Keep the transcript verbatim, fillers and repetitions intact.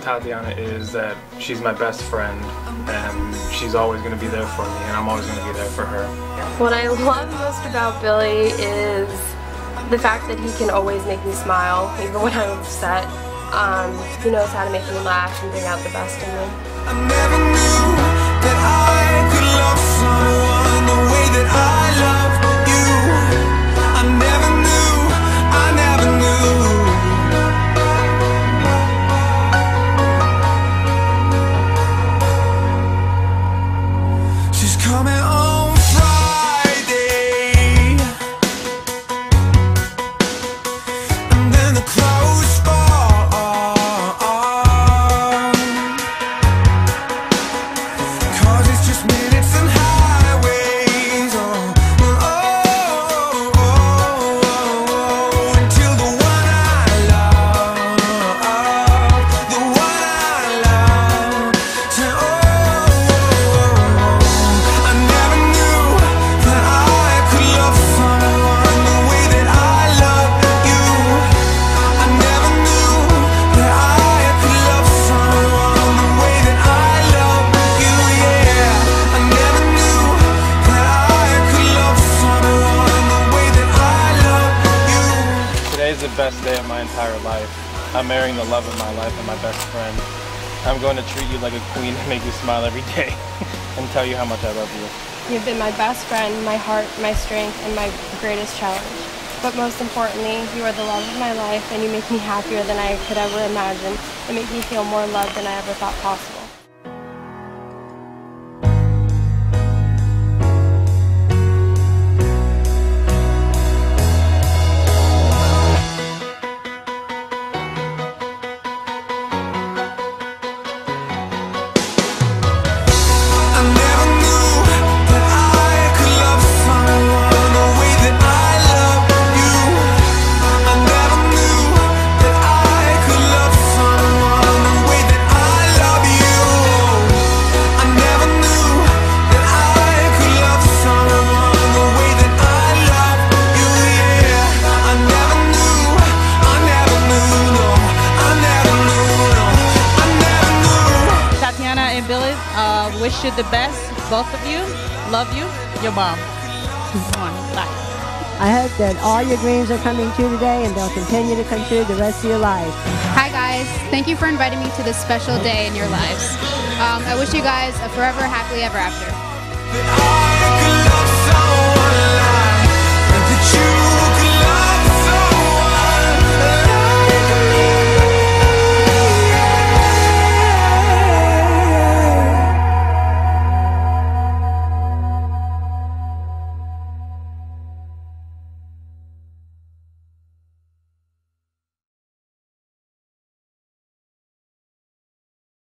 Tatiana is that she's my best friend, and she's always going to be there for me, and I'm always going to be there for her. What I love most about Billy is the fact that he can always make me smile, even when I'm upset. Um, he knows how to make me laugh and bring out the best in me. I never knew that I could love someone the way that I love you. I never knew, I never knew. She's coming on Friday, and then the clothes fall. Cause it's just minutes and highways. Oh, oh, oh, oh, oh, until the one I love, the one I love, say, oh, oh, oh. I never knew that I could love someone the way that I love you. I never knew that I could love someone the way that I love you, yeah. I never knew that I could love someone the way that I love you. Today's the best day of my entire life. I'm marrying the love of my life and my best friend. I'm going to treat you like a queen and make you smile every day and tell you how much I love you. You've been my best friend, my heart, my strength, and my greatest challenge. But most importantly, you are the love of my life, and you make me happier than I could ever imagine, and make me feel more loved than I ever thought possible. I never knew that I could love someone the way that I love you. I never knew that I could love someone the way that I love you. I never knew that I could love someone the way that I love you, yeah. I never knew, I never knew, no. I never knew, no. I never knew. Tatiana and Billy, uh, wish you the best, both of you. Love you, your mom. Bye. I hope that all your dreams are coming true today and they'll continue to come true the rest of your life. Hi guys, thank you for inviting me to this special day in your lives. Um, I wish you guys a forever happily ever after. That I could